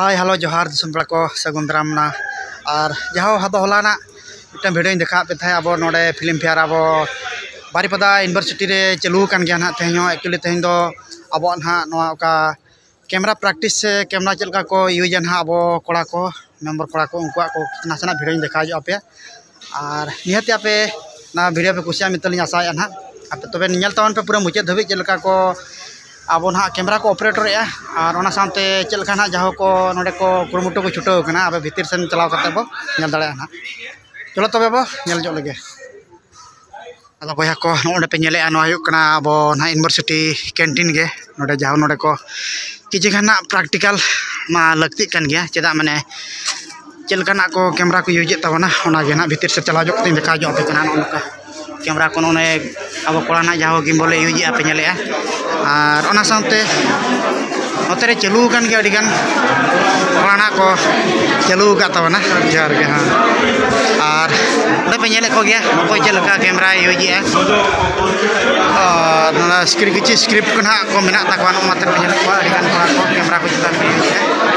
Hi hello जोहार दिसम बड़ा को सगुन दारामना और जहाँ हादो हलाना मिट्टन भिडियो देखा पे थे अब नोडे फिल्म फेयर अब बारीपदा यूनिवर्सिटी रे चालू कान गया ना तेहन एक्चुअली तेहन दो अब ना कैमरा प्रैक्टिस से कैमरा चलका को यूज ना अब कोड़ा को मेम्बर कोड़ा को उनको नासेना भिडियो देखा पे और निहती आपे ना भिडियो पे कुछ मितल आशा ना आप तब नियल तवन पे पूरा मुचाद धाबी चलका को अब ना कैमरा को ऑपरेटर और सामते चलका ना जहाँ को नोडे को कुरुमुटु को छुटाव कना अब भीतर सेन चलाव करते बो नेल दाड़े ना चलो तबे बो नेल जो लगे अदा बया को नोडे पे नेले अब ना यूनिवर्सिटी कैंटीन गे नोडे जहाँ नोडे को किसी खाना प्रैक्टिकल मा लगती कान गया चेदा माने चलका को कैमरा को यूज तबना ना भीतर से चलाव जो देखा जो पे कना नोका कैमरा को नोने अब कोड़ा ना जहाँ गिम्बल यूज पे नेले और सामते नोते चालू कान गया अड़ी गान कोड़ा को चालू का तबना जोहार गे हाँ और नोडे पे नेले को गया कोई चलका कैमरा यूज और किसी स्क्रिप्ट को ना को मेना तकवा नोते पे नेले को अड़ी गान कोड़ा को कैमरा को चुता पे यूज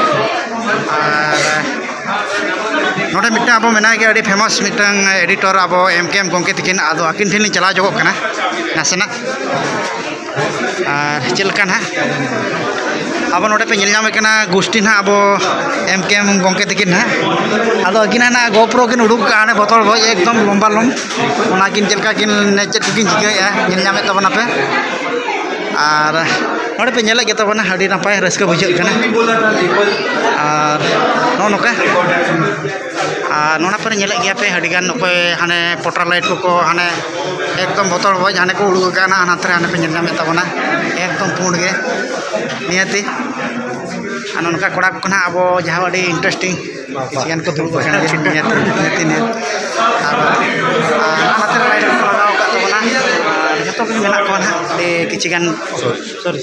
और नोडे मिट्टा अब मेना गया फेमस मिट्टन एडिटर अब एम गंके तकिन आदो आकिन ठेन चला जोगो कना नासेना और चलका ना अब नोडे पे नेल कना गोष्ठी ना अब एम गंके तकिन ना आदो अकिन ना गोप्रो किन उडुक का बोतल भोज एकदम लम्बा लम किन चलका किन चेक किन चिकाया नेल तबना पे और नोडे पे नेल गे तबना अड़ी नपाय रस्का बुझे कना और नोका और नोना पर नेल गया पे अड़ी गान कोई हाने पोटर लाइट को हाने एकदम बोतल भोज हाने को उडुक का हाथ हाने पे नेल तबना एकदम पुंड गे नियति और नोका कोड़ा को ना अब जहाँ अड़ी इंटरेस्टिंग किसी गान को दुड़ुब कान नियति लाइट को लगाव का तबना जो भी मेना को ना किसी गान सॉरी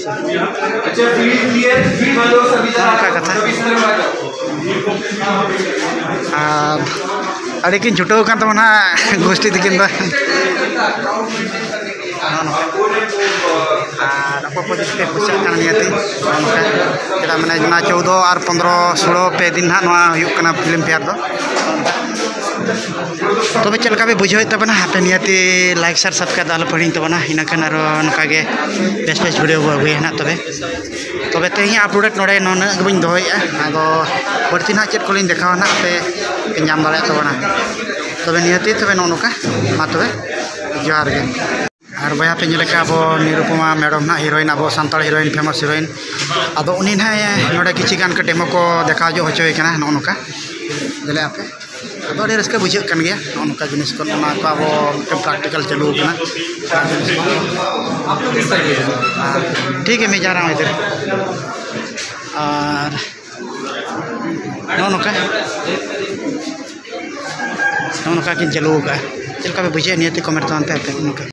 कथा अड़ी किन छुटाव कान तबना गोष्ठी तकिन और को जिसके कुछ नियति चेदा मैंने 14 और 15 16 पे दिन ना फिल्म फेयर दो तब चलका भी बुझे तबना पे नियति लाइक शेयर सब्सक्राइब आलो पड़ी तबना इनखान और नकागे बेस बेस भिडियो अगुए ना तबे तेज अपलोडेड नोड़े बी दोहे आदो बढ़ती ना चेक को देखा ना पे नाम दाड़े तबना तबे नियति तबे नौका मा तबे जोहार गे और बया पे नेल अब निरुपमा मैडम ना हिरोइन अब सानताड़ हिरोइन फेमस हिरोइन आदो उनी ना नोड़े किसी गान के डेमो को देखा जो होचोय कना नौका जले आपे अब अड़ी रस्का बुझे कान गया नौका जिनिस को अब प्रैक्टिकल चालू कना ठीक है मैं जा रहा हूँ इधर और नौका किन चालू का चलका भी बुझे नियति कमेंट तो पे नौका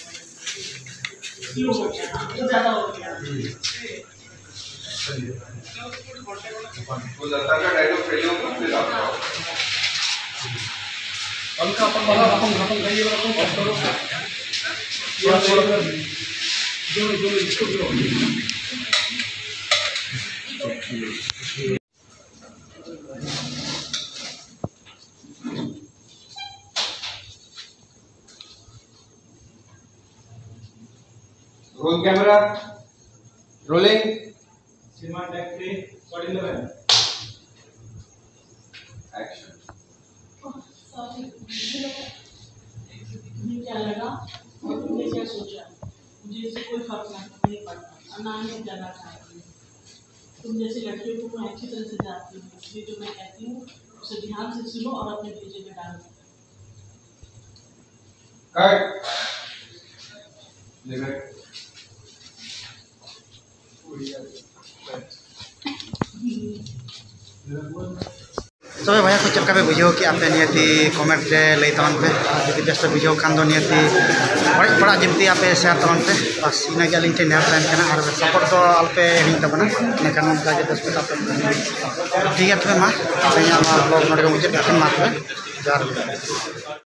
Roll camera, rolling. Cinema take 3, shot 11. Action. Sorry क्या लगा और तुमने क्या सोचा मुझे इससे कोई फर्क नहीं पड़ता और ना ही जाना चाहती हूँ तुम जैसी लड़कियों को मैं अच्छी तरह से जानती हूँ इसलिए जो मैं कहती हूँ उसे ध्यान से सुनो और अपने भेजे में डालो तब भैया को चलका पे बुझे कि आप नियति कमेंट रे लई तवन पे जो बेस्ट बुझे खान दो नियति बड़ा जमती आप शेयर तवन पे बस इना के लिंक नेहर तहन और सपोर्ट तो अलपे हिंग तबना इनखान उनका जो बेस्ट ठीक है तब मा ब्लॉग नोडे मुझे मा तबे जोहार